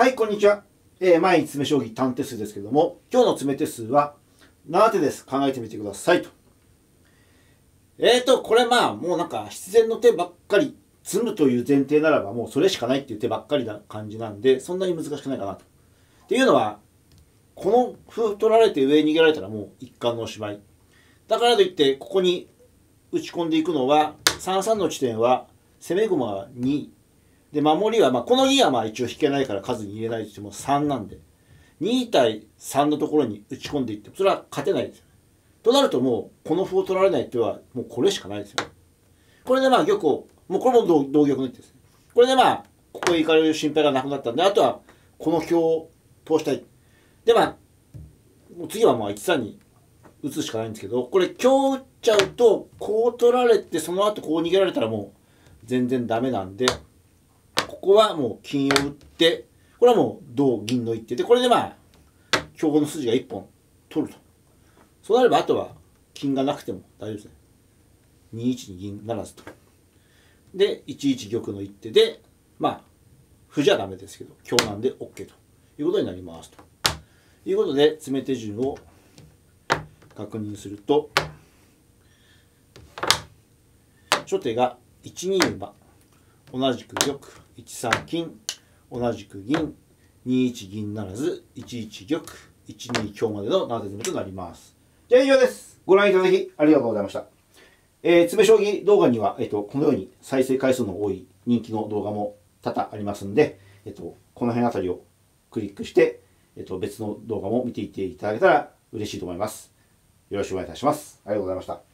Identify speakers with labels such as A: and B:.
A: はい、こんにちは。毎日詰将棋短手数ですけれども、今日の詰手数は7手です。考えてみてくださいと。これもうなんか必然の手ばっかり、詰むという前提ならばもうそれしかないっていう手ばっかりな感じなんで、そんなに難しくないかなと。っていうのは、この歩取られて上に逃げられたらもう一貫のおしまい。だからといって、ここに打ち込んでいくのは、3、3の地点は攻め駒は2。で、守りは、この2は一応引けないから数に入れないとしても3なんで、2対3のところに打ち込んでいっても、それは勝てないですよね。となるともう、この歩を取られない手は、もうこれしかないですよね。これで玉を、もうこれも同玉の一手ですね。これでここへ行かれる心配がなくなったんで、あとは、この香を通したい。でもう次は1三に打つしかないんですけど、これ香打っちゃうと、こう取られて、その後こう逃げられたらもう、全然ダメなんで、ここはもう金を打って、これはもう同銀の一手で、これで香の筋が1本取ると。そうなればあとは金がなくても大丈夫ですね。2一に銀ならずと。で、1一玉の一手で、歩じゃダメですけど、香なんで OK ということになりますと。いうことで、詰め手順を確認すると、初手が1二馬、同じく玉、1三金、同じく銀、2一銀ならず、1一玉、1二香までの7手詰めとなります。じゃあ以上です。ご覧いただきありがとうございました。詰将棋動画には、このように再生回数の多い人気の動画も多々ありますんで、この辺あたりをクリックして、別の動画も見ていっていただけたら嬉しいと思います。よろしくお願いいたします。ありがとうございました。